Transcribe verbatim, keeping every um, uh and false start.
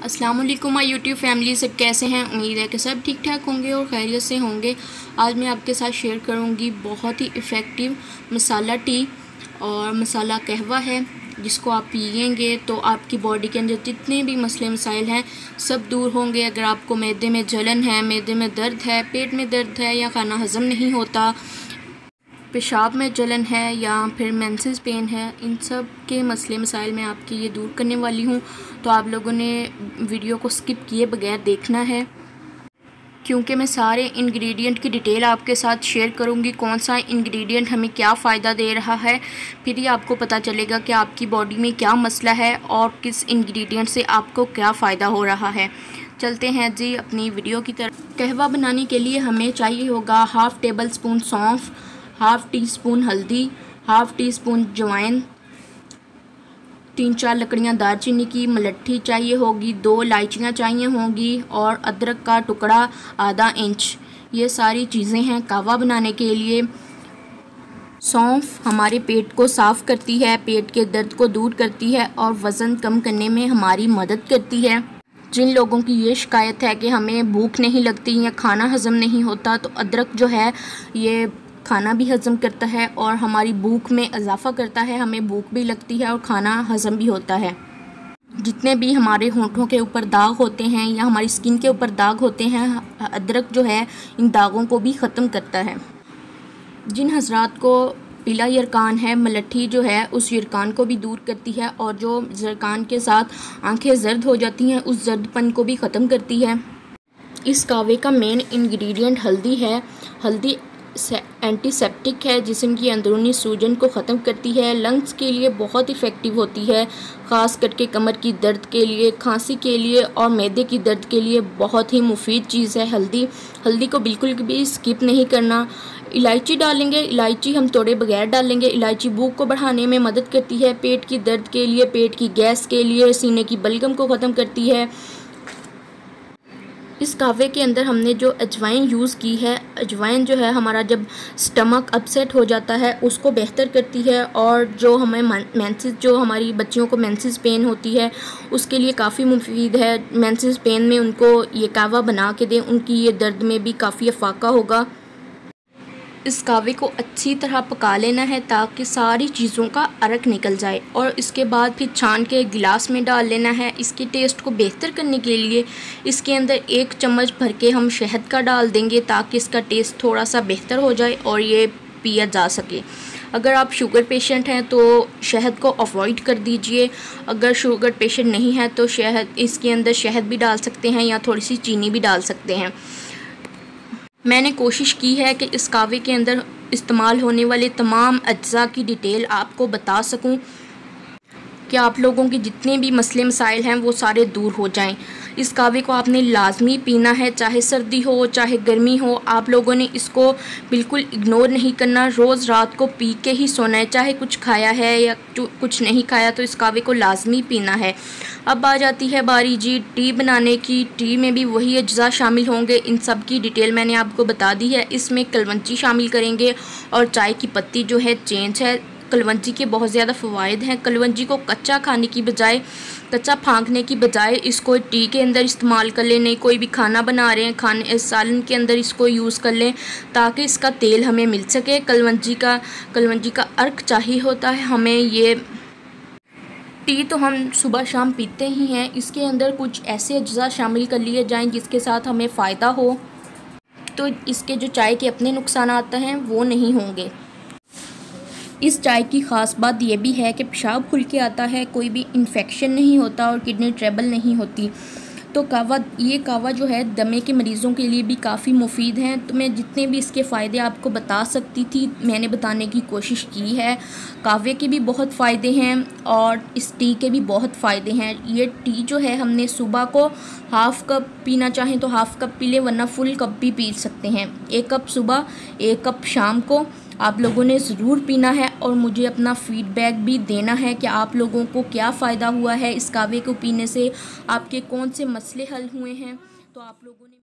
अस्सलाम वालेकुम my YouTube family, सब कैसे हैं। उम्मीद है कि सब ठीक ठाक होंगे और खैरियत से होंगे। आज मैं आपके साथ शेयर करूंगी बहुत ही इफ़ेक्टिव मसाला टी और मसाला कहवा है, जिसको आप पिएंगे तो आपकी बॉडी के अंदर जितने भी मसले मसाइल हैं सब दूर होंगे। अगर आपको मैदे में जलन है, मैदे में दर्द है, पेट में दर्द है या खाना हज़म नहीं होता, पेशाब में जलन है या फिर मेंसेस पेन है, इन सब के मसले मसाइल मैं आपके ये दूर करने वाली हूँ। तो आप लोगों ने वीडियो को स्किप किए बगैर देखना है, क्योंकि मैं सारे इंग्रेडिएंट की डिटेल आपके साथ शेयर करूँगी। कौन सा इंग्रेडिएंट हमें क्या फ़ायदा दे रहा है, फिर ही आपको पता चलेगा कि आपकी बॉडी में क्या मसला है और किस इंग्रेडिएंट से आपको क्या फ़ायदा हो रहा है। चलते हैं जी अपनी वीडियो की तरफ। कहवा बनाने के लिए हमें चाहिए होगा हाफ़ टेबल स्पून सौंफ, हाफ़ टी स्पून हल्दी, हाफ़ टी स्पून अजवाइन, तीन चार लकड़ियाँ दालचीनी की, मलट्ठी चाहिए होगी, दो इलायचियाँ चाहिए होंगी और अदरक का टुकड़ा आधा इंच। ये सारी चीज़ें हैं कहवा बनाने के लिए। सौंफ हमारे पेट को साफ़ करती है, पेट के दर्द को दूर करती है और वज़न कम करने में हमारी मदद करती है। जिन लोगों की ये शिकायत है कि हमें भूख नहीं लगती या खाना हज़म नहीं होता, तो अदरक जो है ये खाना भी हज़म करता है और हमारी भूख में इजाफ़ा करता है। हमें भूख भी लगती है और खाना हज़म भी होता है। जितने भी हमारे होंठों के ऊपर दाग होते हैं या हमारी स्किन के ऊपर दाग होते हैं, अदरक जो है इन दागों को भी ख़त्म करता है। जिन हजरात को पीला यरकान है, मलट्ठी जो है उस यरकान को भी दूर करती है और जो यरकान के साथ आंखें जर्द हो जाती हैं उस जर्दपन को भी ख़त्म करती है। इस कहवे का मेन इंग्रेडिएंट हल्दी है। हल्दी एंटीसेप्टिक है, जिस्म की अंदरूनी सूजन को ख़त्म करती है, लंग्स के लिए बहुत इफ़ेक्टिव होती है, ख़ास करके कमर की दर्द के लिए, खांसी के लिए और मैदे की दर्द के लिए बहुत ही मुफीद चीज़ है हल्दी। हल्दी को बिल्कुल भी स्किप नहीं करना। इलायची डालेंगे, इलायची हम तोड़े बगैर डालेंगे। इलायची भूख को बढ़ाने में मदद करती है, पेट की दर्द के लिए, पेट की गैस के लिए, सीने की बलगम को ख़त्म करती है। इस कहवे के अंदर हमने जो अजवाइन यूज़ की है, अजवाइन जो है हमारा जब स्टमक अपसेट हो जाता है उसको बेहतर करती है और जो हमें मेंसेस, जो हमारी बच्चियों को मेंसेस पेन होती है उसके लिए काफ़ी मुफीद है। मेंसेस पेन में उनको ये कहवा बना के दें, उनकी ये दर्द में भी काफ़ी अफाका होगा। इस कहवे को अच्छी तरह पका लेना है ताकि सारी चीज़ों का अरक निकल जाए और इसके बाद फिर छान के गिलास में डाल लेना है। इसके टेस्ट को बेहतर करने के लिए इसके अंदर एक चम्मच भर के हम शहद का डाल देंगे ताकि इसका टेस्ट थोड़ा सा बेहतर हो जाए और ये पिया जा सके। अगर आप शुगर पेशेंट हैं तो शहद को अवॉइड कर दीजिए। अगर शुगर पेशेंट नहीं है तो शहद, इसके अंदर शहद भी डाल सकते हैं या थोड़ी सी चीनी भी डाल सकते हैं। मैंने कोशिश की है कि इस कहवे के अंदर इस्तेमाल होने वाले तमाम अज्जा की डिटेल आपको बता सकूं कि आप लोगों के जितने भी मसले मसाइल हैं वो सारे दूर हो जाएं। इस कहवे को आपने लाजमी पीना है, चाहे सर्दी हो चाहे गर्मी हो। आप लोगों ने इसको बिल्कुल इग्नोर नहीं करना, रोज़ रात को पी के ही सोना है, चाहे कुछ खाया है या कुछ नहीं खाया, तो इस कहवे को लाजमी पीना है। अब आ जाती है बारी जी टी बनाने की। टी में भी वही अज्जा शामिल होंगे, इन सब की डिटेल मैंने आपको बता दी है। इसमें कलवंजी शामिल करेंगे और चाय की पत्ती जो है चेंज है। कलवंजी के बहुत ज़्यादा फ़वाइद हैं। कलवंजी को कच्चा खाने की बजाय, कच्चा फांकने की बजाय इसको टी के अंदर इस्तेमाल कर लें। नहीं कोई भी खाना बना रहे हैं, खाने सालन के अंदर इसको यूज़ कर लें ताकि इसका तेल हमें मिल सके। कलवंजी का कलवंजी का अर्क चाहिए होता है हमें। ये टी तो हम सुबह शाम पीते ही हैं, इसके अंदर कुछ ऐसे अज्जा शामिल कर लिए जाएँ जिसके साथ हमें फ़ायदा हो, तो इसके जो चाय के अपने नुकसान आते हैं वो नहीं होंगे। इस चाय की ख़ास बात यह भी है कि पेशाब खुल के आता है, कोई भी इन्फेक्शन नहीं होता और किडनी ट्रबल नहीं होती। तो कहवा, ये कहवा जो है दमे के मरीज़ों के लिए भी काफ़ी मुफीद हैं। तो मैं जितने भी इसके फ़ायदे आपको बता सकती थी मैंने बताने की कोशिश की है। कहवे के भी बहुत फ़ायदे हैं और इस टी के भी बहुत फ़ायदे हैं। ये टी जो है हमने सुबह को हाफ़ कप पीना चाहें तो हाफ़ कप पी लें, वरना फुल कप भी पी सकते हैं। एक कप सुबह, एक कप शाम को आप लोगों ने ज़रूर पीना है और मुझे अपना फ़ीडबैक भी देना है कि आप लोगों को क्या फ़ायदा हुआ है इस कहवे को पीने से, आपके कौन से मसले हल हुए हैं। तो आप लोगों ने